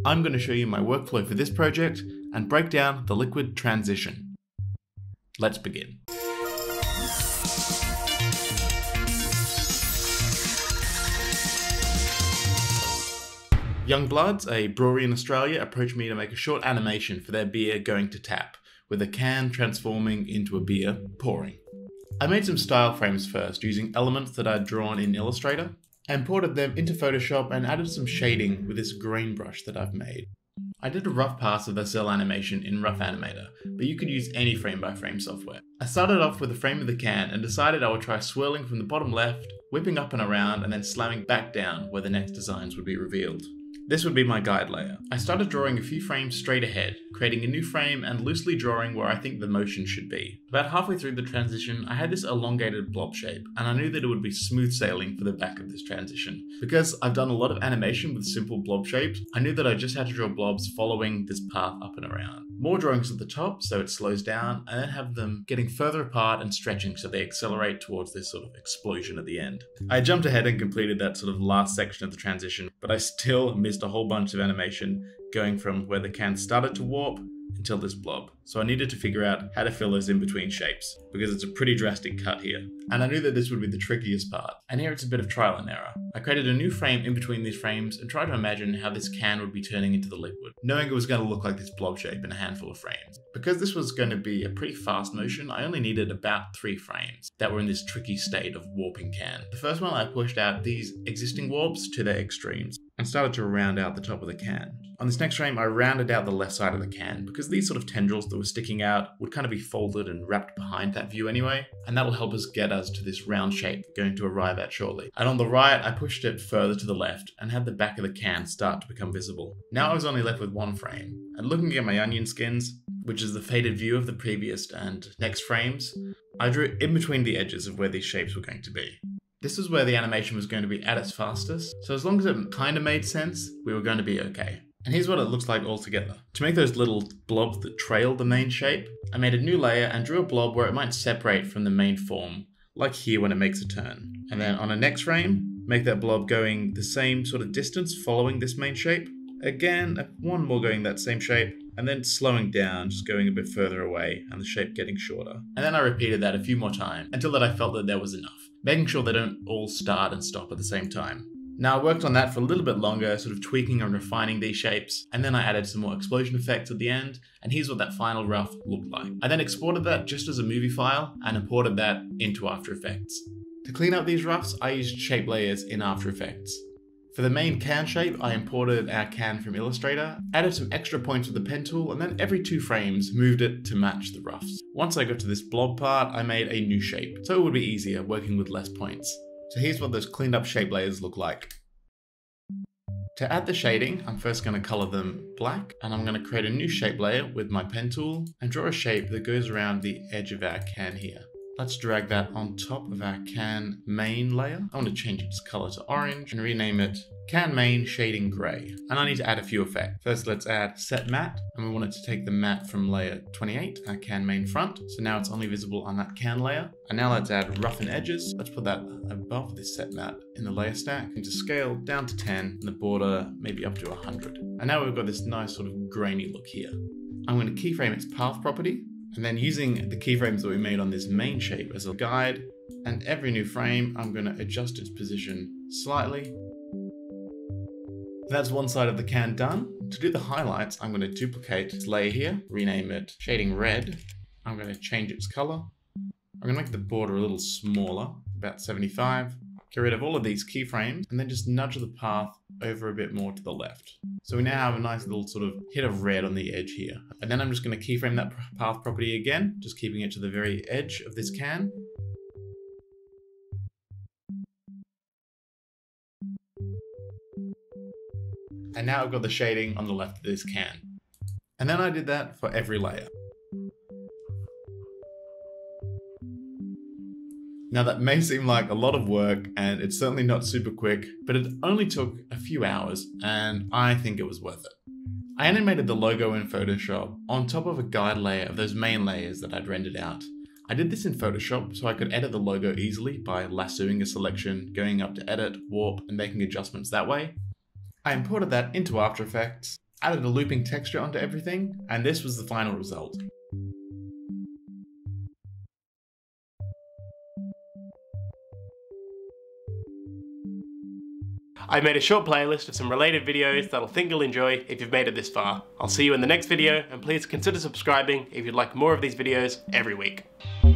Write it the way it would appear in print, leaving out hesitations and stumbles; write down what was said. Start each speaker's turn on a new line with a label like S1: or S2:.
S1: I'm going to show you my workflow for this project and break down the liquid transition. Let's begin. Youngbloods, a brewery in Australia, approached me to make a short animation for their beer going to tap, with a can transforming into a beer pouring. I made some style frames first using elements that I'd drawn in Illustrator, I imported them into Photoshop and added some shading with this grain brush that I've made. I did a rough pass of the cell animation in Rough Animator, but you could use any frame-by-frame software. I started off with the frame of the can and decided I would try swirling from the bottom left, whipping up and around, and then slamming back down where the next designs would be revealed. This would be my guide layer. I started drawing a few frames straight ahead, creating a new frame and loosely drawing where I think the motion should be. About halfway through the transition, I had this elongated blob shape, and I knew that it would be smooth sailing for the back of this transition. Because I've done a lot of animation with simple blob shapes, I knew that I just had to draw blobs following this path up and around. More drawings at the top so it slows down, and then have them getting further apart and stretching so they accelerate towards this sort of explosion at the end. I jumped ahead and completed that sort of last section of the transition, but I still missed a whole bunch of animation going from where the can started to warp until this blob. So I needed to figure out how to fill those in between shapes, because it's a pretty drastic cut here. And I knew that this would be the trickiest part. And here it's a bit of trial and error. I created a new frame in between these frames and tried to imagine how this can would be turning into the liquid, knowing it was going to look like this blob shape in a handful of frames. Because this was going to be a pretty fast motion, I only needed about 3 frames that were in this tricky state of warping can. The first one, I pushed out these existing warps to their extremes and started to round out the top of the can. On this next frame, I rounded out the left side of the can because these sort of tendrils that were sticking out would kind of be folded and wrapped behind that view anyway, and that'll help us get us to this round shape we're going to arrive at shortly. And on the right, I pushed it further to the left and had the back of the can start to become visible. Now I was only left with 1 frame, and looking at my onion skins, which is the faded view of the previous and next frames, I drew in between the edges of where these shapes were going to be. This is where the animation was going to be at its fastest, so as long as it kind of made sense, we were going to be okay. And here's what it looks like all together. To make those little blobs that trail the main shape, I made a new layer and drew a blob where it might separate from the main form, like here when it makes a turn. And then on a next frame, make that blob going the same sort of distance following this main shape. Again, one more going that same shape, and then slowing down, just going a bit further away, and the shape getting shorter. And then I repeated that a few more times, until that I felt that there was enough, making sure they don't all start and stop at the same time. Now I worked on that for a little bit longer, sort of tweaking and refining these shapes, and then I added some more explosion effects at the end, and here's what that final rough looked like. I then exported that just as a movie file, and imported that into After Effects. To clean up these roughs, I used shape layers in After Effects. For the main can shape, I imported our can from Illustrator, added some extra points with the pen tool, and then every 2 frames moved it to match the roughs. Once I got to this blob part, I made a new shape, so it would be easier working with less points. So here's what those cleaned up shape layers look like. To add the shading, I'm first going to color them black, and I'm going to create a new shape layer with my pen tool and draw a shape that goes around the edge of our can here. Let's drag that on top of our can main layer. I want to change its color to orange and rename it Can Main Shading Gray. And I need to add a few effects. First, let's add Set Matte, and we want it to take the matte from layer 28, our can main front. So now it's only visible on that can layer. And now let's add Roughen Edges. Let's put that above this Set Matte in the layer stack. And to scale down to 10, and the border maybe up to 100. And now we've got this nice sort of grainy look here. I'm going to keyframe its path property, and then using the keyframes that we made on this main shape as a guide, and every new frame, I'm going to adjust its position slightly. That's one side of the can done. To do the highlights, I'm going to duplicate this layer here, rename it Shading Red. I'm going to change its color. I'm going to make the border a little smaller, about 75. Get rid of all of these keyframes, and then just nudge the path over a bit more to the left. So we now have a nice little sort of hit of red on the edge here. And then I'm just going to keyframe that path property again, just keeping it to the very edge of this can. And now I've got the shading on the left of this can. And then I did that for every layer. Now that may seem like a lot of work, and it's certainly not super quick, but it only took a few hours, and I think it was worth it. I animated the logo in Photoshop on top of a guide layer of those main layers that I'd rendered out. I did this in Photoshop so I could edit the logo easily by lassoing a selection, going up to Edit, Warp, and making adjustments that way. I imported that into After Effects, added a looping texture onto everything, and this was the final result.
S2: I've made a short playlist of some related videos that I think you'll enjoy if you've made it this far. I'll see you in the next video, and please consider subscribing if you'd like more of these videos every week.